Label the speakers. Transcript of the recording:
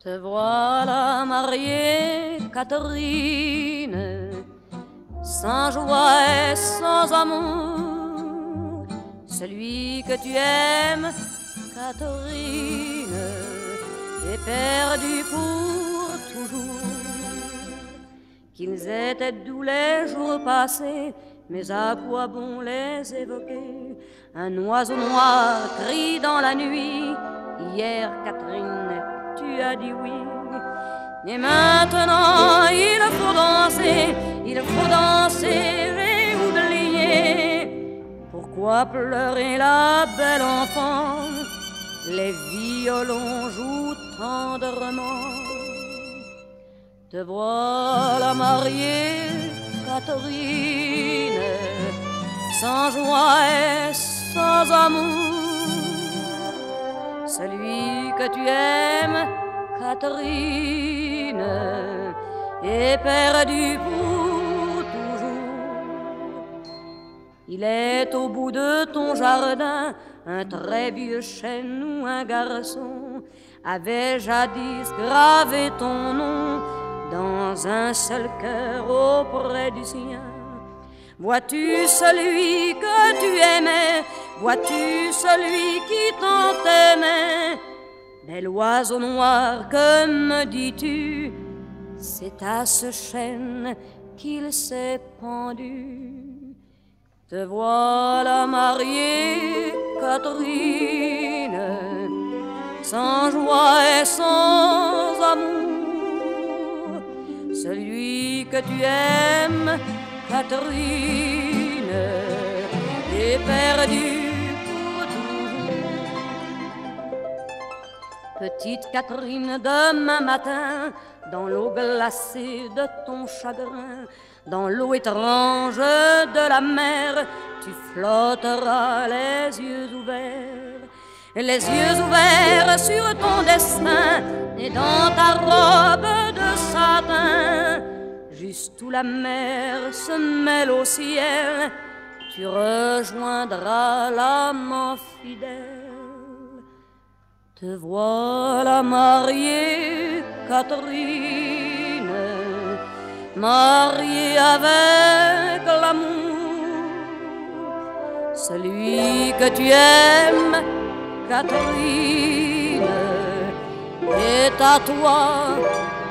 Speaker 1: Te voilà mariée, Catherine, sans joie et sans amour. Celui que tu aimes, Catherine, est perdu pour toujours. Qu'ils étaient doux les jours passés, mais à quoi bon les évoquer? Un oiseau noir crie dans la nuit. Hier, Catherine, tu as dit oui. Et maintenant, il faut danser et oublier. Pourquoi pleurer la belle enfant? Les violons jouent tendrement. Te voilà mariée, Catherine, sans joie et sans amour. Celui que tu aimes, Catherine, est perdu pour toujours. Il est au bout de ton jardin, un très vieux chêne où un garçon avait jadis gravé ton nom dans un seul cœur auprès du sien. Vois-tu celui que tu aimais? Vois-tu celui qui tant aimait? Bel oiseau noir, que me dis-tu? C'est à ce chêne qu'il s'est pendu. Te voilà mariée, Catherine, sans joie et sans amour. Celui que tu aimes, Catherine, est perdu pour toujours. Petite Catherine, demain matin, dans l'eau glacée de ton chagrin, dans l'eau étrange de la mer, tu flotteras les yeux ouverts sur ton destin, et dans ta robe de satin, juste où la mer se mêle au ciel, tu rejoindras l'amant fidèle. Te voilà mariée, Catherine, mariée avec l'amour. Celui que tu aimes, Catherine, est à toi